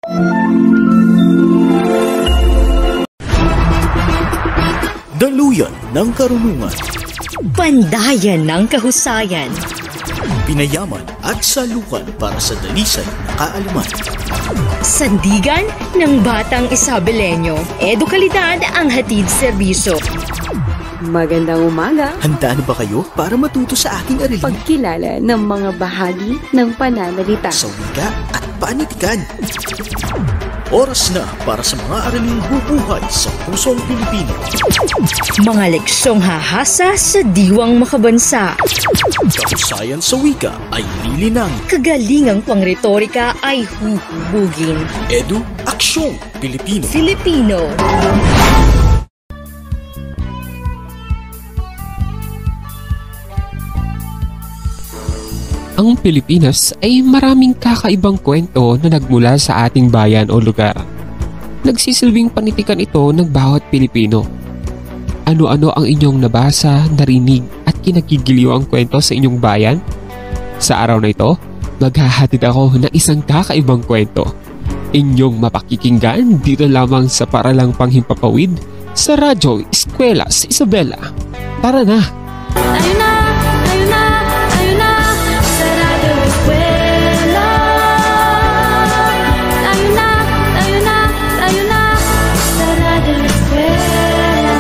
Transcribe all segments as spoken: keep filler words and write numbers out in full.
Daluyan ng karunungan, pandayan ng kahusayan, pinayaman at salukan para sa dalisay na kaalaman. Sandigan ng batang Isabelenyo, edukalidad ang hatid serbisyo. Magandang umaga. Handa na ba kayo para matuto sa aking aralin? Pagkilala ng mga bahagi ng pananalita sa wika at panitikan. Oras na para sa mga araling bubuhay sa pusong Pilipino. Mga leksyong hahasa sa diwang makabansa. Kahusayan sa wika ay lilinang. Kagalingang pangretorika ay huhubugin. Edu, aksyong Pilipino. Filipino. Ang Pilipinas ay maraming kakaibang kwento na nagmula sa ating bayan o lugar. Nagsisilbing panitikan ito ng bawat Pilipino. Ano-ano ang inyong nabasa, narinig at kinagigiliw ang kwento sa inyong bayan? Sa araw na ito, maghahatid ako ng isang kakaibang kwento. Inyong mapakikinggan dito lamang sa Paralang Panghimpapawid sa Radyo Eskwela sa Isabela. Tara na! Ayun na! Ayun na! Ayun na! Sa Radyo Eskwela. Ayun na! Ayun na! Ayun na! Sa Radyo Eskwela.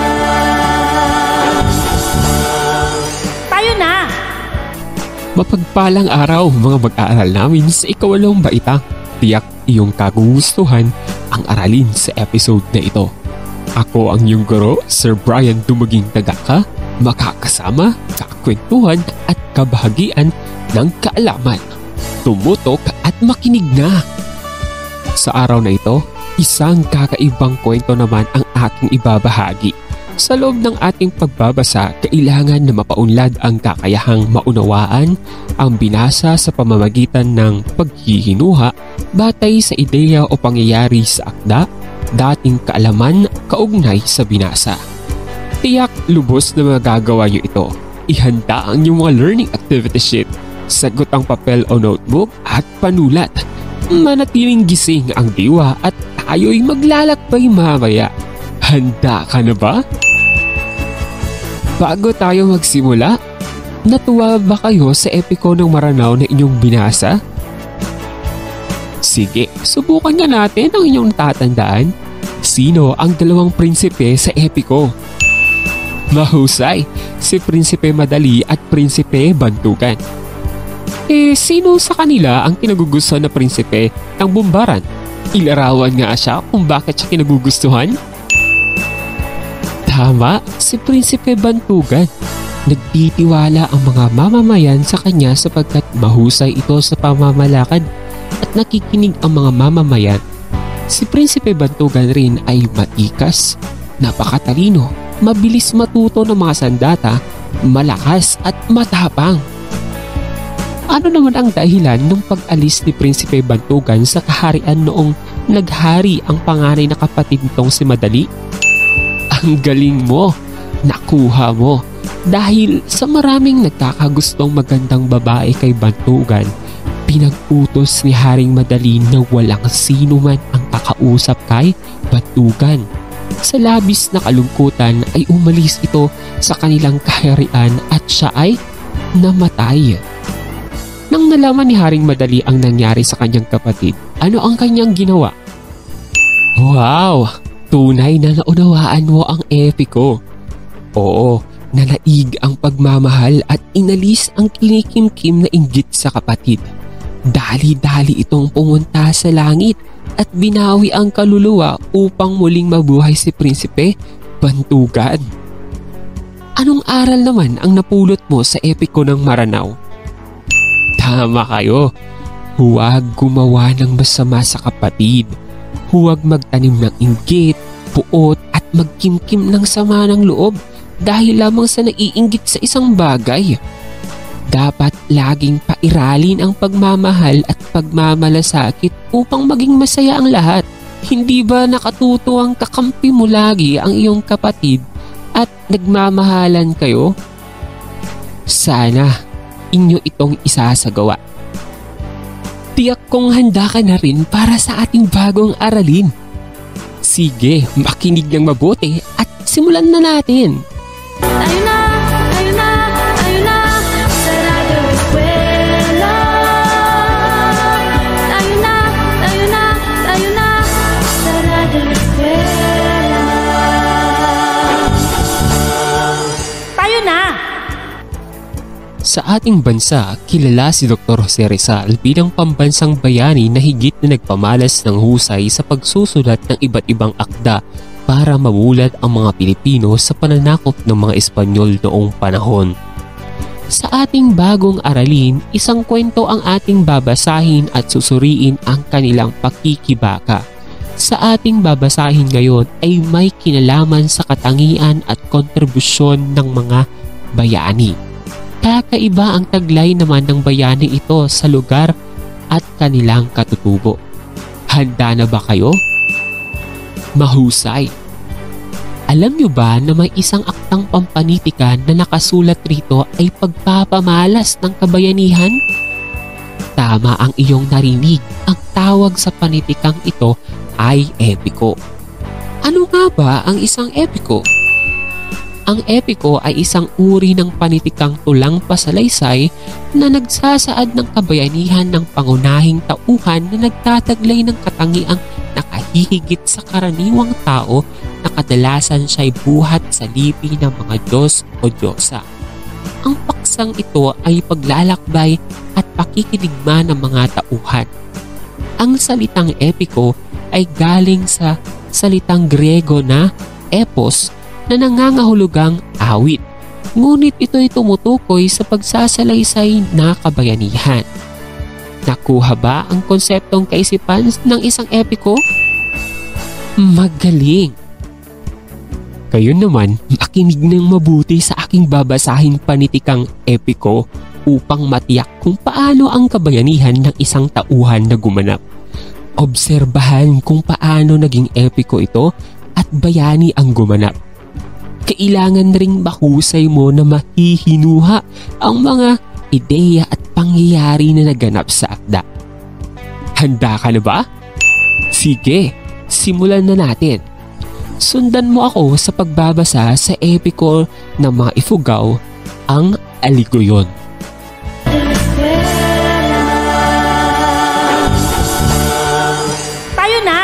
Tayo na! Mapagpalang araw mga mag-aaral namin sa ikawalong baita. Tiyak iyong kagugustuhan ang aralin sa episode na ito. Ako ang iyong guro, Sir Brian Dumaging Tagaka, makakasama, kakwentuhan at kabahagian ng kaalaman. Tumutok at makinig na! Sa araw na ito, isang kakaibang kwento naman ang aking ibabahagi. Sa loob ng ating pagbabasa, kailangan na mapaunlad ang kakayahang maunawaan ang binasa sa pamamagitan ng paghihinuha batay sa ideya o pangyayari sa akda, dating kaalaman kaugnay sa binasa. Tiyak lubos na magagawa niyo ito. Ihanda ang inyong mga learning activity sheet, sagot ang papel o notebook at panulat. Manatiling gising ang diwa at tayo'y maglalakbay mamaya. Handa ka na ba? Bago tayo magsimula, natuwa ba kayo sa epiko ng Maranao na inyong binasa? Sige, subukan nga natin ang inyong tatandaan. Sino ang dalawang prinsipe sa epiko? Mahusay, si Prinsipe Madali at Prinsipe Bantugan. Eh, sino sa kanila ang kinagugustuhan na prinsipe ng Bumbaran? Ilarawan nga siya kung bakit siya kinagugustuhan? Tama, si Prinsipe Bantugan. Nagtitiwala ang mga mamamayan sa kanya sapagkat mahusay ito sa pamamalakad at nakikinig ang mga mamamayan. Si Prinsipe Bantugan rin ay matikas, napakatalino, mabilis matuto ng mga sandata, malakas at matapang. Ano naman ang dahilan ng pag-alis ni Prinsipe Bantugan sa kaharian noong naghari ang panganay na kapatid nitong si Madali? Ang galing mo, nakuha mo. Dahil sa maraming nagkakagustong magandang babae kay Bantugan, pinag-utos ni Haring Madali na walang sino man ang kakausap kay Bantugan. Sa labis na kalungkutan ay umalis ito sa kanilang kaharian at siya ay namatay. Nang nalaman ni Haring Madali ang nangyari sa kanyang kapatid, ano ang kanyang ginawa? Wow! Tunay na naunawaan mo ang epiko. Oo, nanaig ang pagmamahal at inalis ang kinikimkim na inggit sa kapatid. Dali-dali itong pumunta sa langit at binawi ang kaluluwa upang muling mabuhay si Prinsipe Bantugan. Anong aral naman ang napulot mo sa epiko ng Maranao? Tama kayo, huwag gumawa ng masama sa kapatid. Huwag magtanim ng inggit, puot at magkimkim ng sama ng loob dahil lamang sa naiinggit sa isang bagay. Dapat laging pairalin ang pagmamahal at pagmamalasakit upang maging masaya ang lahat. Hindi ba nakatuto ang kakampi mo lagi ang iyong kapatid at nagmamahalan kayo? Sana inyo itong isasagawa. Tiyak kong handa ka na rin para sa ating bagong aralin. Sige, makinig ng mabuti at simulan na natin. Tayo na, tayo na, tayo na sa Radyo Eskwela. Tayo na, tayo na, tayo na sa Radyo Eskwela. Tayo na! Sa ating bansa, kilala si Doktor Jose Rizal bilang pambansang bayani na higit na nagpamalas ng husay sa pagsusulat ng iba't ibang akda para mamulat ang mga Pilipino sa pananakop ng mga Espanyol noong panahon. Sa ating bagong aralin, isang kwento ang ating babasahin at susuriin ang kanilang pakikibaka. Sa ating babasahin ngayon ay may kinalaman sa katangian at kontribusyon ng mga bayani. Kakaiba ang taglay naman ng bayani ito sa lugar at kanilang katutubo. Handa na ba kayo? Mahusay! Alam nyo ba na may isang aktang pampanitikan na nakasulat rito ay pagpapamalas ng kabayanihan? Tama ang iyong narinig, ang tawag sa panitikang ito ay epiko. Ano nga ba ang isang epiko? Ang epiko ay isang uri ng panitikang tulang pasalaysay na nagsasaad ng kabayanihan ng pangunahing tauhan na nagtataglay ng katangiang nakahihigit sa karaniwang tao na kadalasan siya'y buhat sa lipi ng mga Diyos o Diyosa. Ang paksang ito ay paglalakbay at pakikiligma ng mga tauhan. Ang salitang epiko ay galing sa salitang Griego na epos na nangangahulugang awit. Ngunit ito'y tumutukoy sa pagsasalaysay na kabayanihan. Nakuha ba ang konseptong kaisipan ng isang epiko? Magaling! Kayo naman, makinig ng mabuti sa aking babasahin panitikang epiko upang matiyak kung paano ang kabayanihan ng isang tauhan na gumanap. Obserbahan kung paano naging epiko ito at bayani ang gumanap. Kailangan ring mahusay mo na mahihinuha ang mga ideya at pangyayari na naganap sa akda. Handa ka na ba? Sige, simulan na natin. Sundan mo ako sa pagbabasa sa epiko ng mga Ifugao, ang Aligoyon. Tayo na!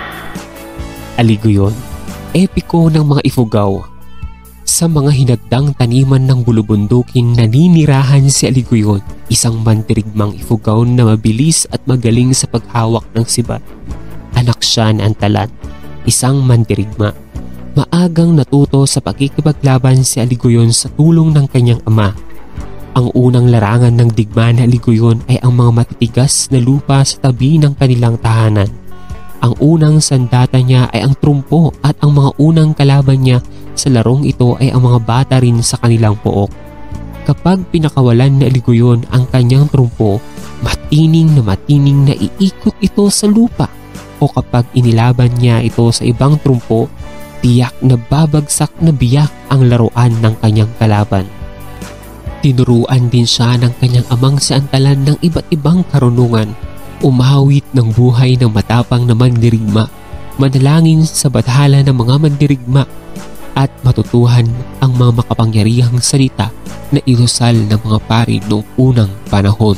Aligoyon, epiko ng mga Ifugao. Sa mga hinagdang taniman ng bulubundukin naninirahan si Aligoyon, isang mandirigmang Ifugao na mabilis at magaling sa paghawak ng sibat. Anak siya ni Antalan, isang mandirigma. Maagang natuto sa pakikipaglaban si Aligoyon sa tulong ng kanyang ama. Ang unang larangan ng digma ni Aligoyon ay ang mga matitigas na lupa sa tabi ng kanilang tahanan. Ang unang sandata niya ay ang trumpo at ang mga unang kalaban niya sa larong ito ay ang mga bata rin sa kanilang pook. Kapag pinakawalan ni Aligoyon ang kanyang trumpo, matining na matining na iikot ito sa lupa. O kapag inilaban niya ito sa ibang trumpo, tiyak na babagsak na biyak ang laruan ng kanyang kalaban. Tinuruan din siya ng kanyang amang si Antalan ng iba't ibang karunungan, umawit ng buhay ng matapang na mandirigma, manalangin sa bathala ng mga mandirigma, at matutuhan ang mga makapangyarihang salita na irusal ng mga pari noong unang panahon.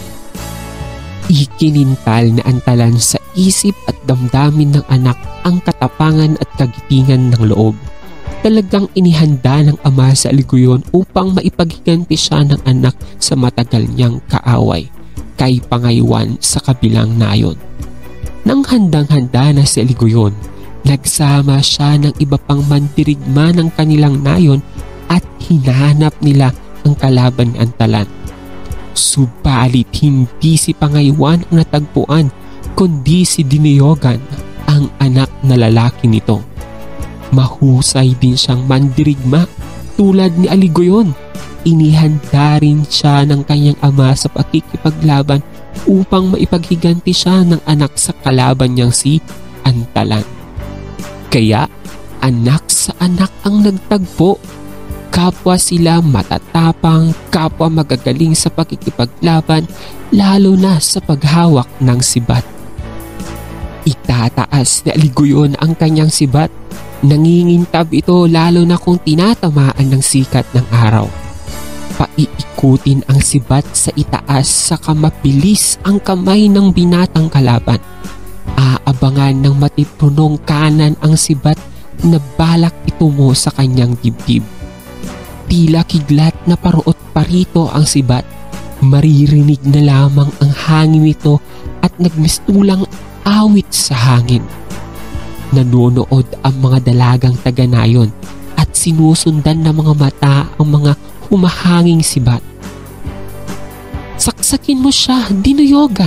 Ikinintal na Antalan sa isip at damdamin ng anak ang katapangan at kagitingan ng loob. Talagang inihanda ng ama sa Aligoyon upang maipaghiganti siya ng anak sa matagal niyang kaaway, kay Pangaywan sa kabilang nayon. Nang handang-handa na si Aligoyon, nagsama siya ng iba pang mandirigma ng kanilang nayon at hinahanap nila ang kalaban ni Antalan. Subalit hindi si Pangaywan ang natagpuan, kundi si Dinayogan, ang anak na lalaki nito. Mahusay din siyang mandirigma tulad ni Aligoyon. Inihanda rin siya ng kanyang ama sa pakikipaglaban upang maipaghiganti siya ng anak sa kalaban niyang si Antalan. Kaya anak sa anak ang nagtagpo. Kapwa sila matatapang, kapwa magagaling sa pakikipaglaban, lalo na sa paghawak ng sibat. Itataas ni Aligoyon ang kanyang sibat. Nangingintab ito lalo na kung tinatamaan ng sikat ng araw. Paiikutin ang sibat sa itaas saka mabilis ang kamay ng binatang kalaban. Aabangan ng matipunong kanan ang sibat na balak itungo sa kanyang dibdib. Tila kidlat na paruot parito ang sibat. Maririnig na lamang ang hangin nito at nagmistulang awit sa hangin. Nanonood ang mga dalagang taga-nayon at sinusundan ng mga mata ang mga humahanging sibat. Saksakin mo siya, Dinuyogan.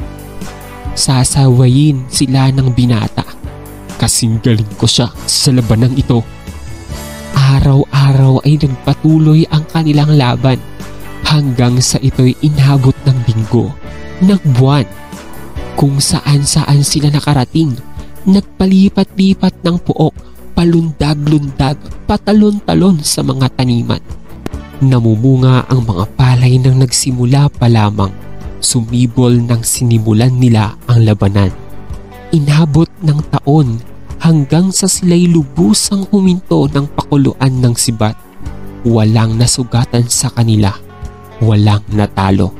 Sasawayin sila ng binata. Kasing galing ko siya sa labanang ito. Araw-araw ay nagpatuloy ang kanilang laban hanggang sa ito'y inabot ng linggo, ng buwan. Kung saan-saan sila nakarating, nagpalipat-lipat ng puok, palundag-lundag, patalon-talon sa mga taniman. Namumunga ang mga palay nang nagsimula pa lamang. Sumibol nang sinimulan nila ang labanan. Inabot ng taon hanggang sa sila'y lubusang huminto ng pakuluan ng sibat. Walang nasugatan sa kanila, walang natalo.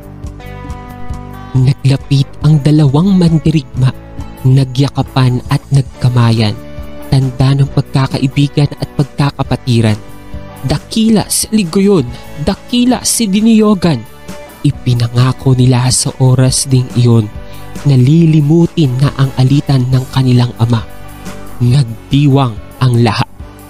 Naglapit ang dalawang mandirigma, nagyakapan at nagkamayan, tanda ng pagkakaibigan at pagkakapatiran. Dakila si Aligoyon, dakila si Dinuyogan. Ipinangako nila sa oras ding iyon na lilimutin na ang alitan ng kanilang ama. Nagdiwang ang lahat.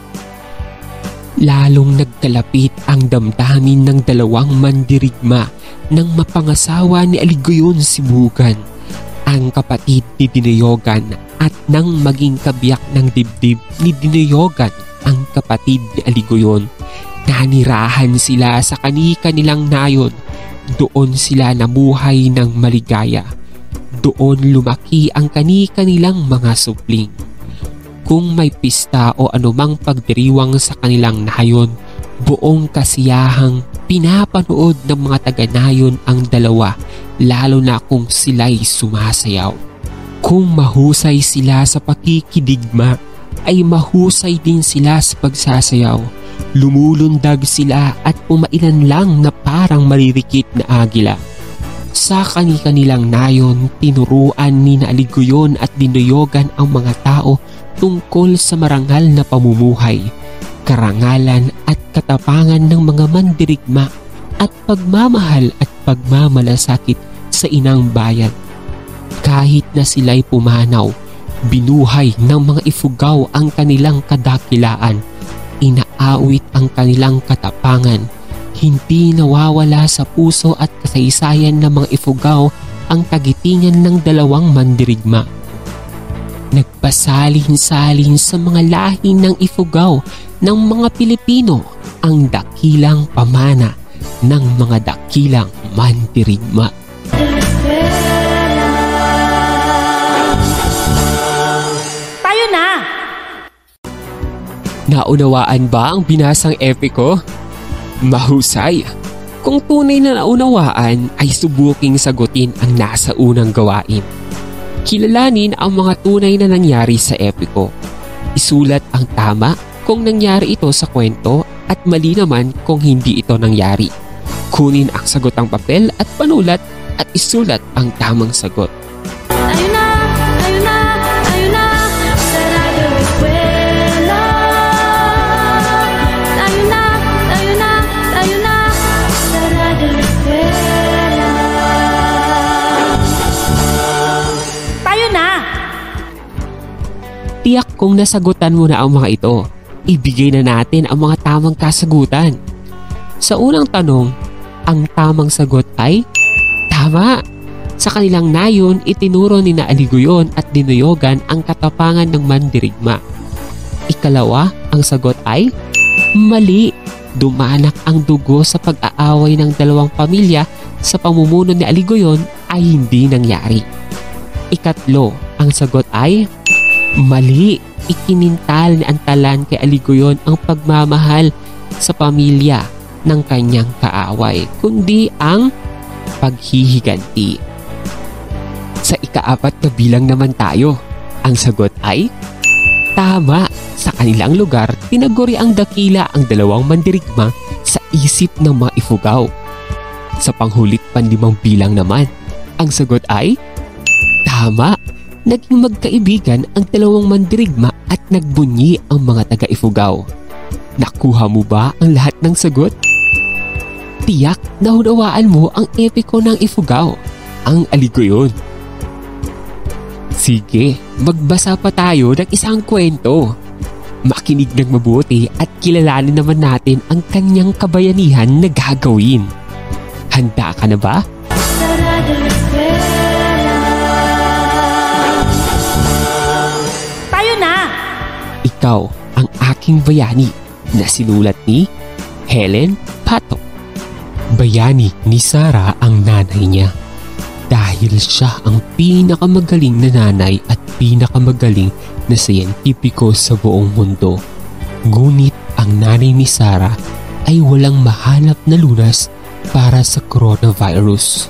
Lalong nagkalapit ang damdamin ng dalawang mandirigma nang mapangasawa ni Aligoyon si Bugan, ang kapatid ni Dinuyogan, at nang maging kabiyak ng dibdib ni Dinuyogan, ang kapatid ni Aligoyon. Nanirahan sila sa kani-kanilang nayon. Doon sila namuhay ng maligaya. Doon lumaki ang kani-kanilang mga supling. Kung may pista o anumang pagdiriwang sa kanilang nayon, buong kasiyahang pinapanood ng mga taga-nayon ang dalawa, lalo na kung sila'y sumasayaw. Kung mahusay sila sa pakikidigma, ay mahusay din sila sa pagsasayaw. Lumulundag sila at pumailan lang na parang maririkit na agila. Sa kani-kanilang nayon, tinuruan ni na Aligoyon at Dinuyogan ang mga tao tungkol sa marangal na pamumuhay, karangalan at katapangan ng mga mandirigma at pagmamahal at pagmamalasakit sa inang bayan. Kahit na sila'y pumanaw, binuhay ng mga ifugaw ang kanilang kadakilaan. Inaawit ang kanilang katapangan. Hindi nawawala sa puso at kasaysayan ng mga ifugaw ang kagitingan ng dalawang mandirigma. Nagpasalin-salin sa mga lahi ng ifugaw ng mga Pilipino ang dakilang pamana ng mga dakilang mandirigma. Tayo na! Naunawaan ba ang binasang epiko? Mahusay! Kung tunay na naunawaan ay subuking sagutin ang nasa unang gawain. Kilalanin ang mga tunay na nangyari sa epiko. Isulat ang tama kung nangyari ito sa kwento at mali naman kung hindi ito nangyari. Kunin ang sagotang papel at panulat at isulat ang tamang sagot. Tayo na, tayo na, tayo na, sarado eskwela. Tayo na, tayo na, tayo na, sarado eskwela. Tayo na! Tiyak kung nasagutan mo na ang mga ito, ibigay na natin ang mga tamang kasagutan. Sa unang tanong, ang tamang sagot ay tama. Sa kanilang nayon, itinuro ni na Aligoyon at Dinuyogan ang katapangan ng mandirigma. Ikalawa, ang sagot ay mali. Dumanak ang dugo sa pag-aaway ng dalawang pamilya sa pamumuno ni Aligoyon ay hindi nangyari. Ikatlo, ang sagot ay mali. Ikinintal ni Antalan kay Aligoyon ang pagmamahal sa pamilya ng kanyang kaaway, kundi ang paghihiganti. Sa ikaapat na bilang naman tayo. Ang sagot ay tama. Sa kanilang lugar, tinaguri ang dakila ang dalawang mandirigma sa isip ng mga Ifugao. Sa panghulit panlimang bilang naman, ang sagot ay tama. Naging magkaibigan ang dalawang mandirigma at nagbunyi ang mga taga-Ifugao. Nakuha mo ba ang lahat ng sagot? Tiyak na hunawaan mo ang epiko ng Ifugao, ang Aligoyon. Sige, magbasa pa tayo ng isang kwento. Makinig ng mabuti at kilalanin naman natin ang kanyang kabayanihan na gagawin. Handa ka na ba? Sarado na eskwela. Tayo na! Ikaw ang aking bayani na sinulat ni Helen Patok. Bayani ni Sarah ang nanay niya. Dahil siya ang pinakamagaling na nanay at pinakamagaling na siyentipiko sa buong mundo. Ngunit ang nanay ni Sarah ay walang mahanap na lunas para sa coronavirus.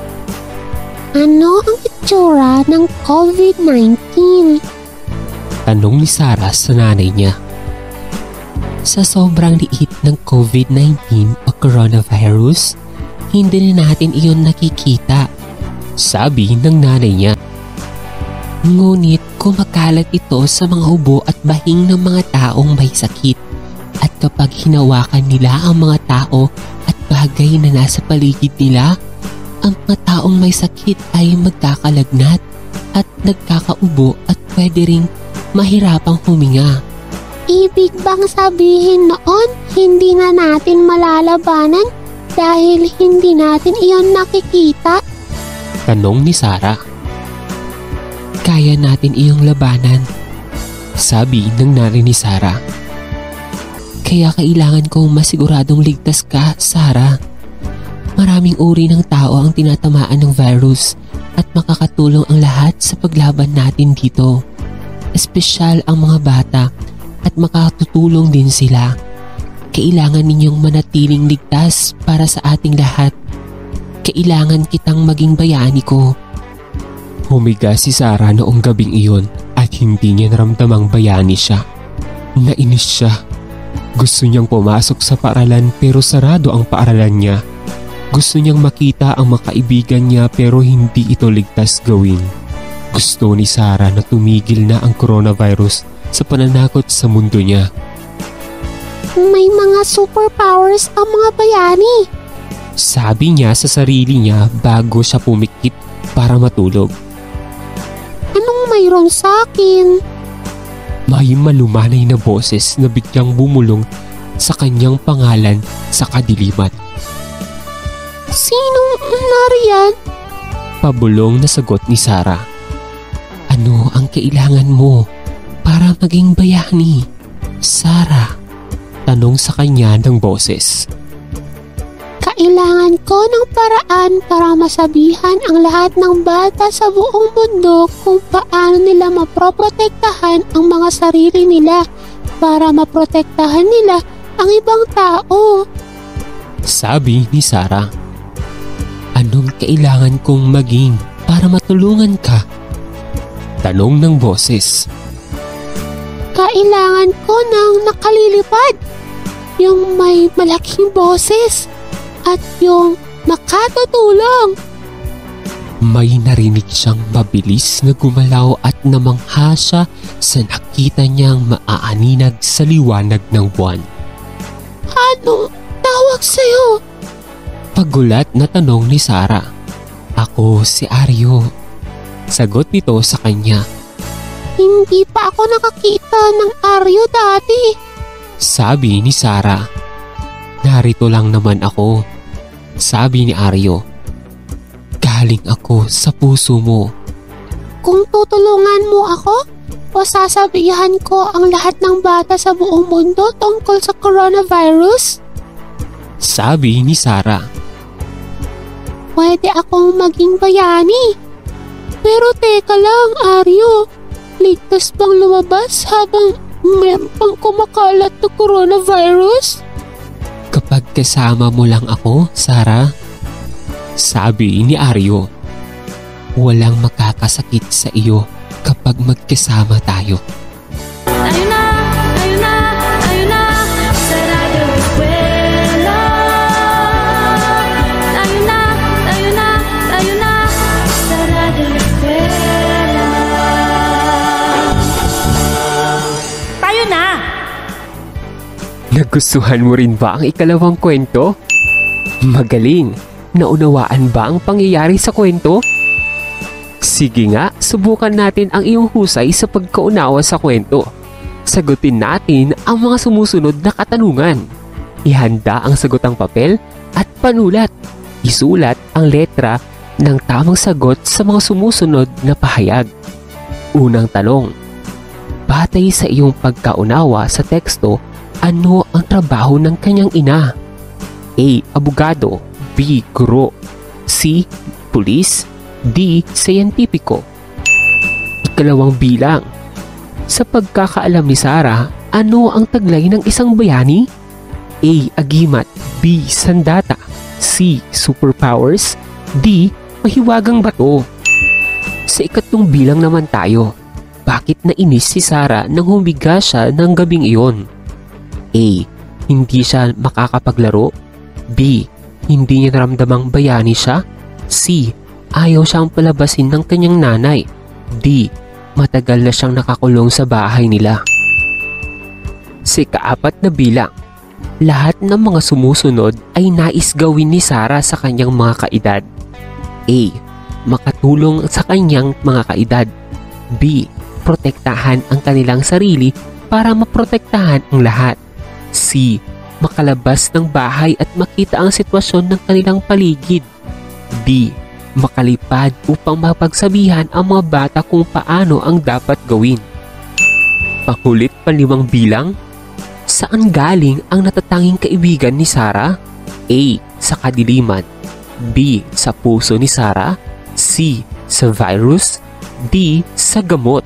Ano ang itsura ng COVID nineteen? Tanong ni Sarah sa nanay niya. Sa sobrang liit ng COVID nineteen o coronavirus, hindi na natin iyon nakikita, sabi ng nanay niya. Ngunit kumakalat ito sa mga ubo at bahing ng mga taong may sakit. At kapag hinawakan nila ang mga tao at bagay na nasa paligid nila, ang mga taong may sakit ay magkakalagnat at nagkakaubo at pwede ring mahirapang huminga. Ibig bang sabihin noon, hindi na natin malalabanan dahil hindi natin iyon nakikita? Tanong ni Sarah. Kaya natin iyong labanan, sabi ng nanay ni Sarah. Kaya kailangan kong masiguradong ligtas ka, Sarah. Maraming uri ng tao ang tinatamaan ng virus at makakatulong ang lahat sa paglaban natin dito. Espesyal ang mga bata at makatutulong din sila. Kailangan ninyong manatiling ligtas para sa ating lahat. Kailangan kitang maging bayani ko. Humiga si Sarah noong gabing iyon at hindi niya naramdamang bayani siya. Nainis siya. Gusto niyang pumasok sa paaralan pero sarado ang paaralan niya. Gusto niyang makita ang mga kaibigan niya pero hindi ito ligtas gawin. Gusto ni Sarah na tumigil na ang coronavirus sa pananakot sa mundo niya. May mga superpowers ang mga bayani, sabi niya sa sarili niya bago siya pumikit para matulog. Anong mayroon sa akin? May malumanay na boses na biglang bumulong sa kanyang pangalan sa kadiliman. Sinong nariyan? Pabulong na sagot ni Sarah. Ano ang kailangan mo para maging bayani, Sarah? Tanong sa kanya ng boses. Kailangan ko ng paraan para masabihan ang lahat ng bata sa buong mundo kung paano nila maproprotektahan ang mga sarili nila para maprotektahan nila ang ibang tao, sabi ni Sarah. Anong kailangan kong maging para matulungan ka? Tanong ng boses. Kailangan ko ng nakalilipad, yung may malaking boses at yung makatutulong. May narinig siyang mabilis na gumalaw at namangha siya sa nakita niyang maaaninag sa liwanag ng buwan. Ano tawag sa'yo? Pagulat na tanong ni Sarah. Ako si Aryo. Sagot nito sa kanya. Hindi pa ako nakakita ng Aryo dati, sabi ni Sarah. Narito lang naman ako, sabi ni Aryo. Galing ako sa puso mo. Kung tutulungan mo ako o sasabihan ko ang lahat ng bata sa buong mundo tungkol sa coronavirus, sabi ni Sarah. Pwede akong maging bayani. Pero teka lang, Aryo. Ligtas bang lumabas habang meron pang kumakalat na coronavirus? Kapag kasama mo lang ako, Sarah, Sabi ni Aryo, walang makakasakit sa iyo kapag magkasama tayo. Tayo na, tayo na, tayo na, sarado eskwela. Tayo na, tayo na, tayo na, sarado eskwela. Tayo na! Nagustuhan mo rin ba ang ikalawang kwento? Magaling! Naunawaan ba ang pangyayari sa kwento? Sige nga, subukan natin ang iyong husay sa pagkaunawa sa kwento. Sagutin natin ang mga sumusunod na katanungan. Ihanda ang sagotang papel at panulat. Isulat ang letra ng tamang sagot sa mga sumusunod na pahayag. Unang tanong. Batay sa iyong pagkaunawa sa teksto, ano ang trabaho ng kanyang ina? A. Abogado. B. Guro. C. Pulis. D. Siyentipiko. Ikalawang bilang. Sa pagkakaalam ni Sarah, ano ang taglay ng isang bayani? A. Agimat. B. Sandata. C. Superpowers. D. Mahiwagang bato. Sa ikatlong bilang naman tayo. Bakit nainis si Sarah nang humiga siya ng gabing iyon? A. Hindi siya makakapaglaro. B. Hindi niya naramdamang bayani siya. C. Ayaw siyang palabasin ng kanyang nanay. D. Matagal na siyang nakakulong sa bahay nila. Sa ikaapat na bilang. Lahat ng mga sumusunod ay nais gawin ni Sarah sa kanyang mga kaedad. A. Makatulong sa kanyang mga kaedad. B. Protektahan ang kanilang sarili para maprotektahan ang lahat. C. Makalabas ng bahay at makita ang sitwasyon ng kanilang paligid. D. Makalipad upang mapagsabihan ang mga bata kung paano ang dapat gawin. Pangulit panlimang bilang. Saan galing ang natatanging kaibigan ni Sarah? A. Sa kadiliman. B. Sa puso ni Sarah. C. Sa virus. D. Sa gamot.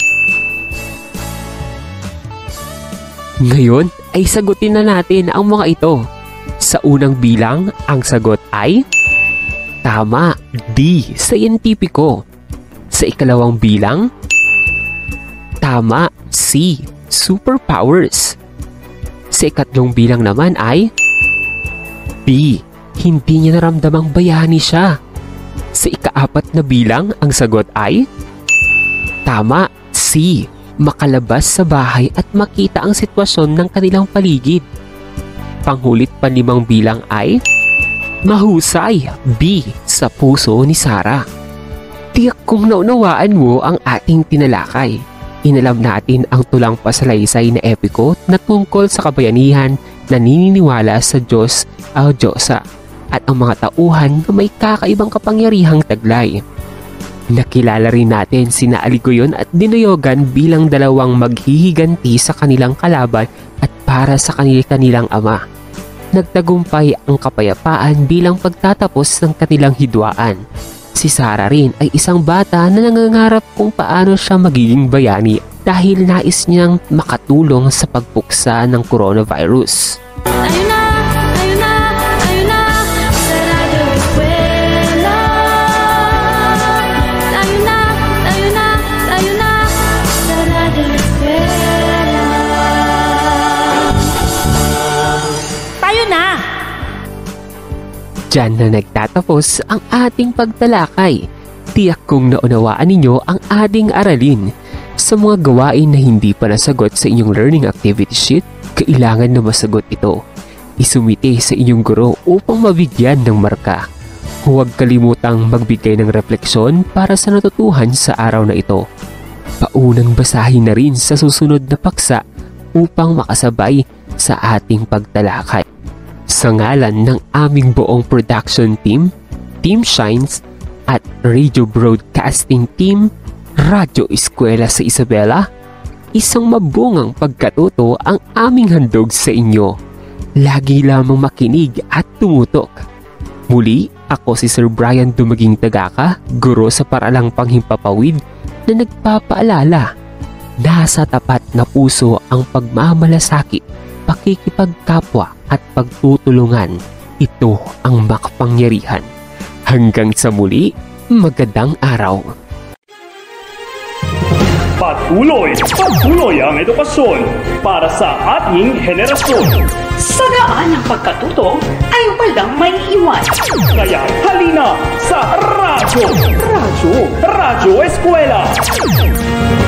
Ngayon ay sagutin na natin ang mga ito. Sa unang bilang, ang sagot ay tama, D. Siyentipiko. Sa ikalawang bilang, tama, C. Superpowers. Sa ikatlong bilang naman ay B. Hindi niya naramdamang bayani siya. Sa ikaapat na bilang, ang sagot ay tama, C. Makalabas sa bahay at makita ang sitwasyon ng kanilang paligid. Panghulit panlimang bilang ay mahusay, B. Sa puso ni Sarah. Tiyak kung naunawaan mo ang ating tinalakay. Inalam natin ang tulang pasalaysay na epiko na tungkol sa kabayanihan na nininiwala sa Diyos o Diyosa at ang mga tauhan na may kakaibang kapangyarihang taglay. Nakilala rin natin sina Aligoyon at Dinoyogan bilang dalawang maghihiganti sa kanilang kalaban at para sa kanilang ama. Nagtagumpay ang kapayapaan bilang pagtatapos ng kanilang hidwaan. Si Sarah rin ay isang bata na nangangarap kung paano siya magiging bayani dahil nais niyang makatulong sa pagpuksa ng coronavirus. Tayo na, tayo na, tayo na, sarado eskwela. Tayo na, tayo na, tayo na, sarado eskwela. Tayo na! Diyan na nagtatapos ang ating pagtalakay. Tiyak kong naunawaan ninyo ang ating aralin. Sa mga gawain na hindi pa nasagot sa inyong learning activity sheet, kailangan na masagot ito. Isumite sa inyong guro upang mabigyan ng marka. Huwag kalimutang magbigay ng refleksyon para sa natutuhan sa araw na ito. Paunang basahin na rin sa susunod na paksa upang makasabay sa ating pagtalakay. Sa ngalan ng aming buong production team, Team Shines at Radio Broadcasting Team, Radyo Eskwela sa Isabela, isang mabungang pagkatuto ang aming handog sa inyo. Lagi lamang makinig at tumutok. Muli, ako si Sir Brian Dumaging Tagaka, guro sa Paralang Panghimpapawid na nagpapaalala. Nasa tapat na puso ang pagmamalasakit, pakikipagkapwa at pagtutulungan. Ito ang makapangyarihan. Hanggang sa muli, magandang araw. Patuloy, patuloy ang edukasyon para sa ating henerasyon. Sagaan ang pagkatuto ay walang may iwan. Kaya halina sa Radyo, Radyo, Radyo Eskwela.